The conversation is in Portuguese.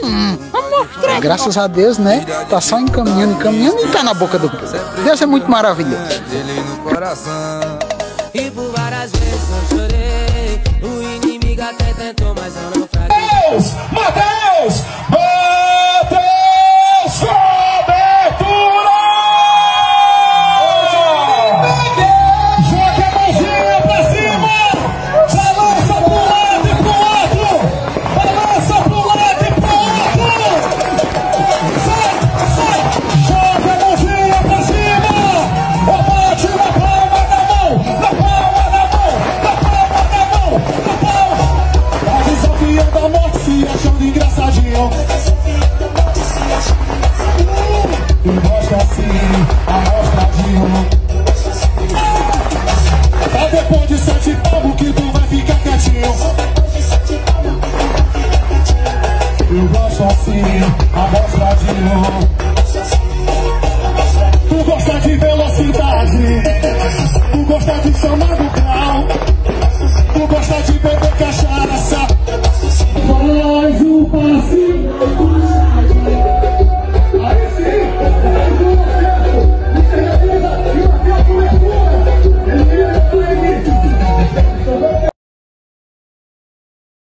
Vamos mostrar. Graças a Deus, né? Tá só encaminhando e tá na boca do povo. Deus é muito maravilhoso. E por várias vezes eu chorei. O inimigo até tentou, mas eu não fraguei. Mateus! Mateus! Cobertura! Joga a mãozinha pra cima! Balança pro lado e pro outro! Balança pro lado e pro outro! Sai, sai! Joga a mãozinha pra cima! Ou bate na palma da mão! Na palma da mão! Na palma da mão! Na palma! Tá desafiando a morte, se achando engraçadinho. E mostra assim, amostradinho. É depois de 7 palmos que tu vai ficar quietinho. Eu gosto assim, amostradinho.